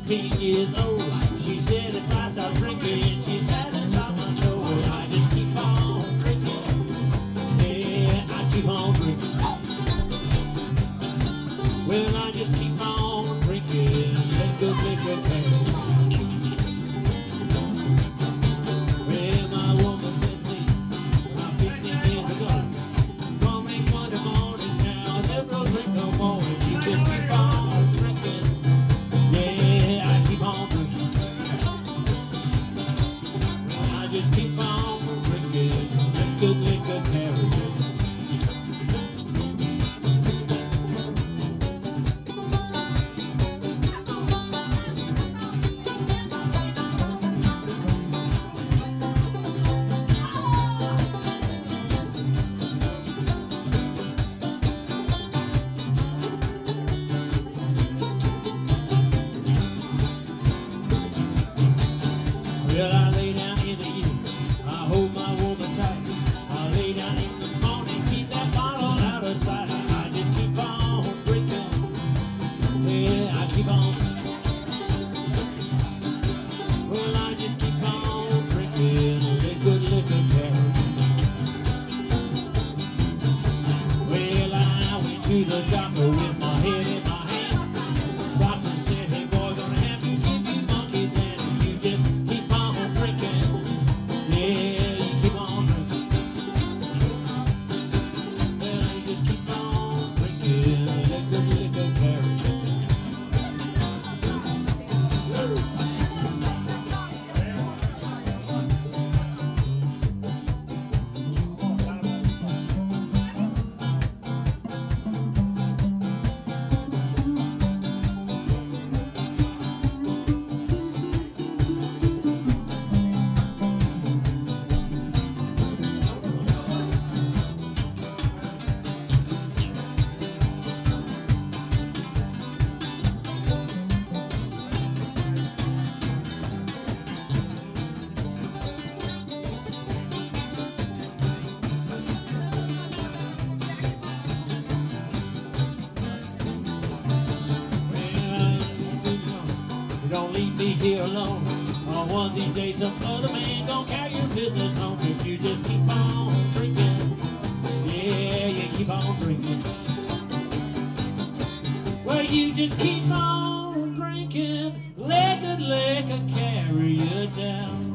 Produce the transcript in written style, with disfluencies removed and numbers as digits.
15 years old. She said if I stop drinking, she satisfied my soul. I just keep on drinking. Yeah, I keep on drinking. Well, I just keep on drinking. Let good liquor carry. Well, my woman said to me about 15 years ago, morning, Monday morning now, never no drink no more. And you just keep on drinking. Yeah, I keep on drinking. Well, I just keep on drinking. Let good liquor carry. Well, I lay down in the evening, I hold my woman tight. I lay down in the morning, keep that bottle out of sight. I just keep on drinking. Yeah, I keep on. Well, I just keep on drinking. Let good liquor carry. Well, I went to the doctor with my head in my hand. Doctor said, hey boy, gonna have to give you monkey dance. You just keep on drinking. Yeah, you keep on drinking. Well, you just keep on drinking. Let good liquor carry. Don't leave me here alone. One of these days some other man gonna carry your business home. If you just keep on drinking. Yeah, you keep on drinking. Well, you just keep on drinking. Let good liquor carry you down.